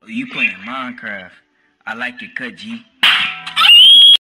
You playing Minecraft. I like your cut, G.